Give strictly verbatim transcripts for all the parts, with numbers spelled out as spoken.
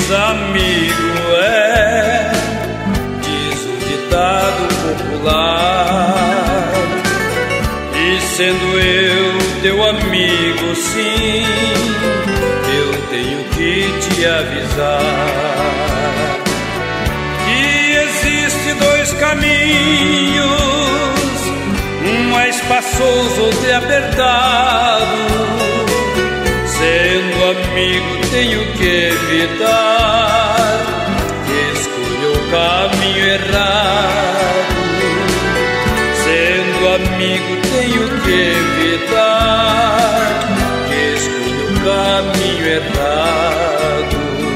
amigo é, diz o ditado popular. E sendo eu teu amigo, sim, eu tenho que te avisar que existe dois caminhos, um mais espaçoso, outro apertado. Sendo amigo tenho que evitar que escolha o caminho errado. Sendo amigo tenho que evitar que escolha o caminho errado.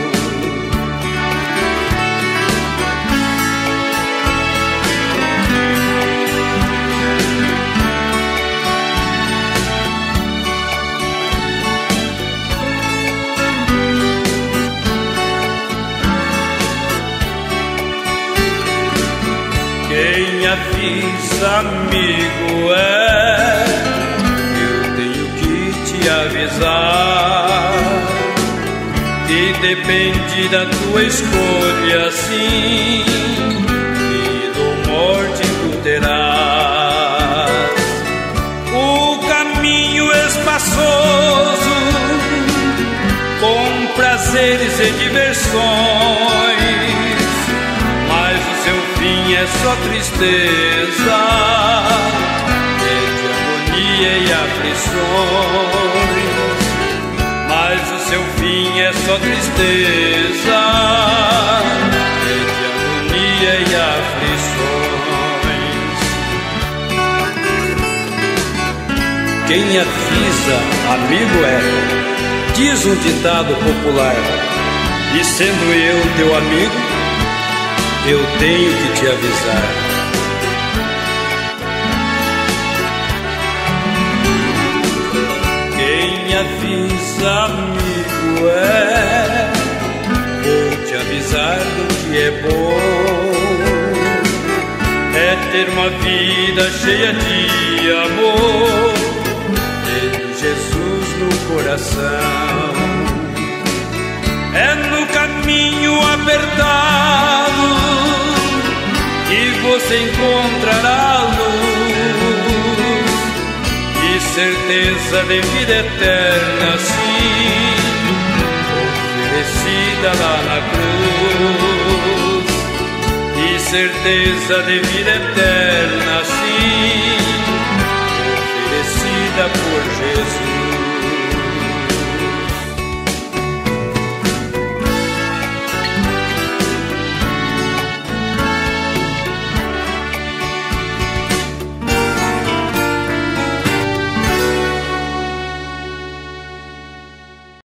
Quem avisa amigo é, eu tenho que te avisar que depende da tua escolha, sim, vida ou morte tu terás. O caminho espaçoso, com prazeres e diversões, mas o seu fim é só tristeza, é de agonia e aflições. Mas o seu fim é só tristeza, é de agonia e aflições. Quem avisa amigo é, diz um ditado popular. E sendo eu teu amigo, eu tenho que te avisar. Quem avisa amigo é, vou te avisar do que é bom, é ter uma vida cheia de amor, tendo Jesus no coração. É no caminho apertado que você encontrará luz e certeza de vida eterna, sim, oferecida lá na cruz. E certeza de vida eterna, sim,